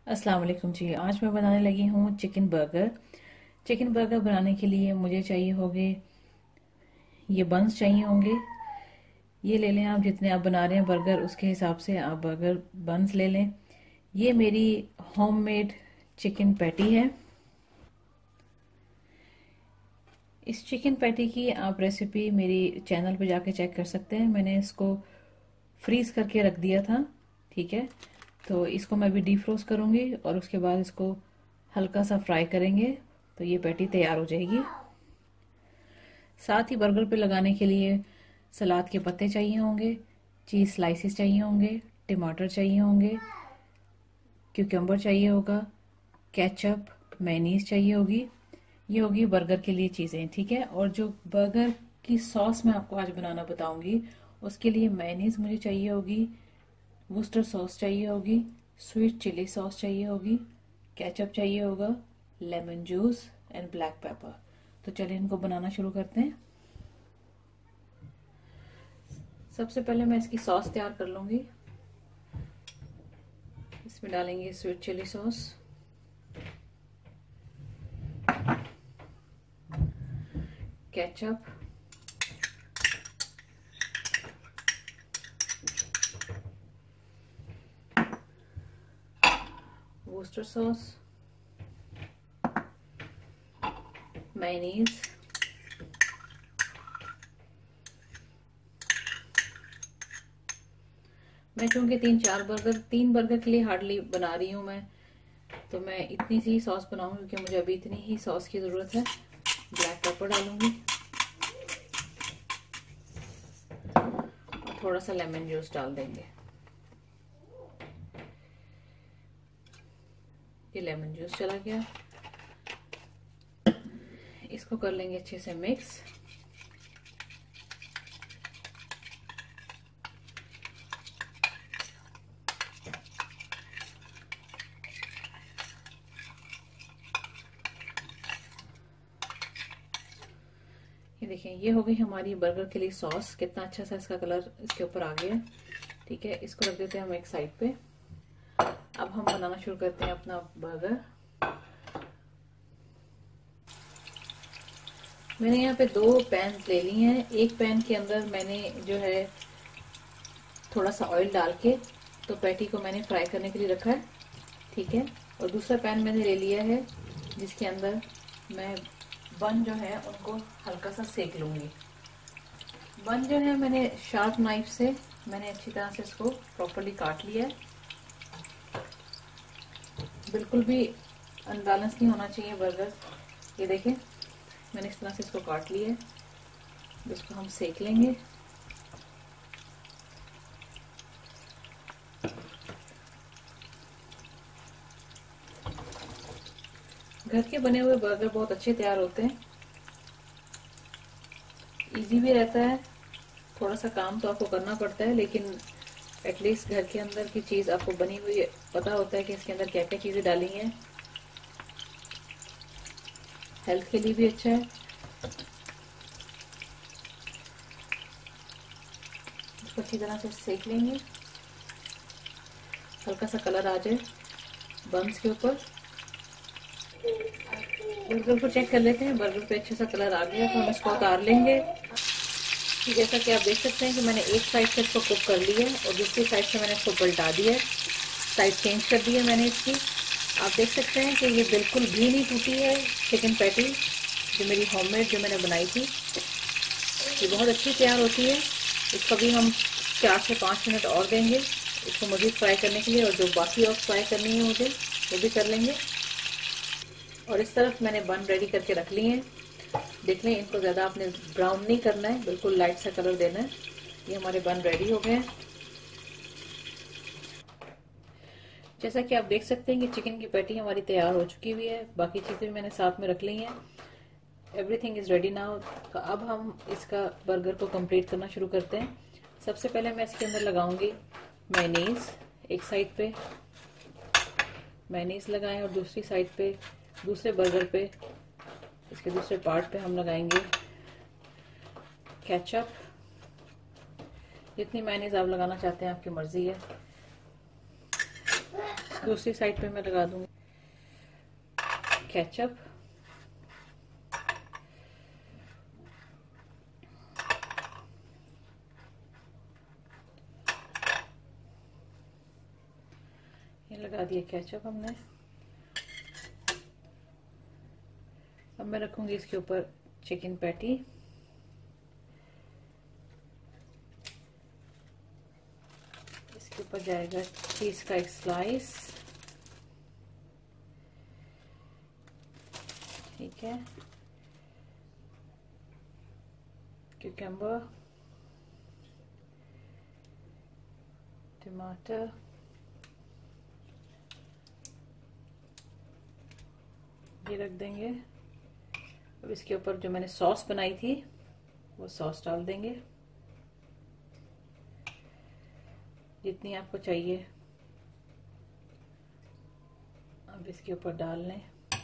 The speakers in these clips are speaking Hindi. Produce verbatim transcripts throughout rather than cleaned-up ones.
अस्सलाम वालेकुम जी। आज मैं बनाने लगी हूँ चिकन बर्गर। चिकन बर्गर बनाने के लिए मुझे चाहिए होंगे, ये बंस चाहिए होंगे। ये ले लें आप, जितने आप बना रहे हैं बर्गर उसके हिसाब से आप बर्गर बंस ले लें। ये मेरी होममेड चिकन पैटी है। इस चिकन पैटी की आप रेसिपी मेरी चैनल पे जाके चेक कर सकते हैं। मैंने इसको फ्रीज करके रख दिया था, ठीक है। तो इसको मैं अभी डीफ्रोस्ट करूंगी और उसके बाद इसको हल्का सा फ्राई करेंगे तो ये पैटी तैयार हो जाएगी। साथ ही बर्गर पे लगाने के लिए सलाद के पत्ते चाहिए होंगे, चीज स्लाइसेस चाहिए होंगे, टमाटर चाहिए होंगे, क्यूकम्बर चाहिए होगा, केचप, मेयोनीज चाहिए होगी। ये होगी बर्गर के लिए चीजें, ठीक है। और जो बर्गर की सॉस मैं आपको आज बनाना बताऊंगी उसके लिए मेयोनीज मुझे चाहिए होगी, वुस्टर सॉस चाहिए होगी, स्वीट चिली सॉस चाहिए होगी, केचप चाहिए होगा, lemon juice and black pepper. तो चलिए इनको बनाना शुरू करते हैं। सबसे पहले मैं इसकी सॉस तैयार कर लूंगी। इसमें डालेंगे sweet chili sauce, ketchup, Worcester sauce, mayonnaise, मैं चूंकि तीन चार बर्गर तीन बर्गर के लिए हार्डली बना रही हूं मैं, तो मैं इतनी सी सॉस बनाऊंगी क्योंकि मुझे अभी इतनी ही सॉस की जरूरत है। ब्लैक पेपर डालूंगी और थोड़ा सा लेमन जूस डाल देंगे। ये लेमन जूस चला गया, इसको कर लेंगे अच्छे से मिक्स। ये देखें, ये हो गई हमारी बर्गर के लिए सॉस। कितना अच्छा सा इसका कलर इसके ऊपर आ गया, ठीक है। इसको रख देते हैं हम एक साइड पे। अब हम बनाना शुरू करते हैं अपना बर्गर। मैंने यहाँ पे दो पैन ले ली हैं। एक पैन के अंदर मैंने जो है थोड़ा सा ऑयल डाल के तो पैटी को मैंने फ्राई करने के लिए रखा है, ठीक है। और दूसरा पैन मैंने ले लिया है जिसके अंदर मैं बन जो है उनको हल्का सा सेक लूंगी। बन जो है मैंने शार्प नाइफ से मैंने अच्छी तरह से इसको प्रॉपर्ली काट लिया है। बिल्कुल भी अनबैलेंस नहीं होना चाहिए बर्गर। ये देखें, मैंने इस तरह से इसको काट लिया है। इसको हम सेक लेंगे। घर के बने हुए बर्गर बहुत अच्छे तैयार होते हैं, इजी भी रहता है। थोड़ा सा काम तो आपको करना पड़ता है, लेकिन एटलीस्ट घर के अंदर की चीज आपको बनी हुई पता होता है कि इसके अंदर क्या क्या चीजें डाली हैं। हेल्थ के लिए भी अच्छा है। इसको अच्छी तरह से सेक लेंगे, हल्का सा कलर आ जाए बंस के ऊपर। बर्गर को चेक कर लेते हैं। बर्गर पे अच्छा सा कलर आ गया तो हम इसको उतार लेंगे। जैसा कि आप देख सकते हैं कि मैंने एक साइड से इसको कुक कर लिया है और दूसरी साइड से मैंने इसको पलटा दिया है, साइड चेंज कर दी है मैंने इसकी। आप देख सकते हैं कि ये बिल्कुल भी नहीं टूटी है चिकन पैटी, जो मेरी होममेड जो मैंने बनाई थी। ये बहुत अच्छी तैयार होती है। इसको भी हम चार से पाँच मिनट और देंगे इसको मज़ीद फ्राई करने के लिए, और जो बाकी और फ्राई करनी है मुझे वो भी कर लेंगे। और इस तरफ मैंने बन रेडी करके रख लिए हैं। देख लें, इनको ज़्यादा आपने ब्राउन नहीं करना है, बिल्कुल लाइट सा कलर देना है। ये हमारे बन रेडी हो गए हैं। जैसा कि आप देख सकते हैं कि चिकन की पैटी हमारी तैयार हो चुकी हुई है। बाकी चीज़ें भी मैंने साथ में रख ली हैं। Everything is ready now. तो अब हम इसका बर्गर को कंप्लीट करना शुरू करते हैं। सबसे पहले मैं इसके अंदर लगाऊंगी मेयोनीज। एक साइड पे मेयोनीज लगाएं और दूसरी साइड पे, दूसरे बर्गर पे, इसके दूसरे पार्ट पे हम लगाएंगे केचप। जितनी मेयोनीज आप लगाना चाहते हैं आपकी मर्जी है। दूसरी साइड पे मैं लगा दूंगी केचप। ये लगा दिया केचप हमने। अब मैं रखूंगी इसके ऊपर चिकन पैटी। इसके ऊपर जाएगा चीज का एक स्लाइस। ठीक है, क्यूकम्बर, टमाटर, ये रख देंगे। अब इसके ऊपर जो मैंने सॉस बनाई थी वो सॉस डाल देंगे, जितनी आपको चाहिए। अब इसके ऊपर डाल लें,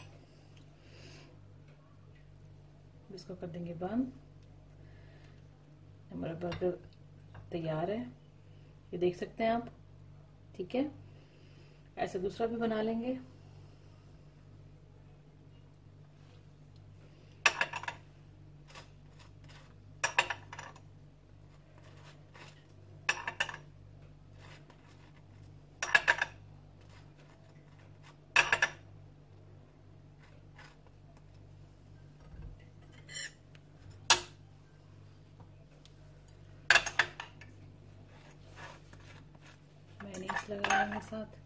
इसको कर देंगे बंद। हमारा बर्गर तैयार है, ये देख सकते हैं आप। ठीक है, ऐसे दूसरा भी बना लेंगे। मेयोनीज लगा लेंगे साथ।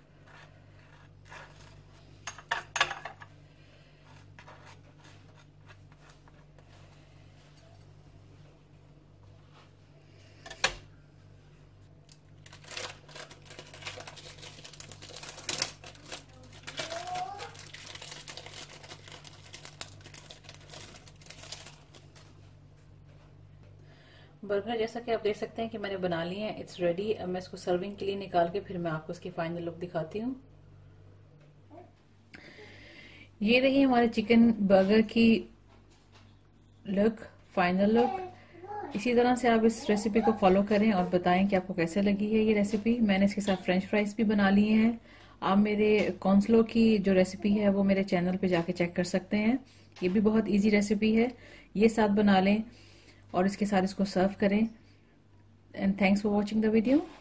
बर्गर जैसा कि आप देख सकते हैं कि मैंने बना लिए हैं, इट्स रेडी। अब मैं इसको सर्विंग के लिए निकाल के फिर मैं आपको इसकी फाइनल लुक दिखाती हूँ। ये रही हमारे चिकन बर्गर की लुक, फाइनल लुक। इसी तरह से आप इस रेसिपी को फॉलो करें और बताएं कि आपको कैसे लगी है ये रेसिपी। मैंने इसके साथ फ्रेंच फ्राइज भी बना लिए हैं। आप मेरे कॉन्सलो की जो रेसिपी है वो मेरे चैनल पे जाके चेक कर सकते हैं। ये भी बहुत इजी रेसिपी है, ये साथ बना लें और इसके साथ इसको सर्व करें। And thanks for watching the video.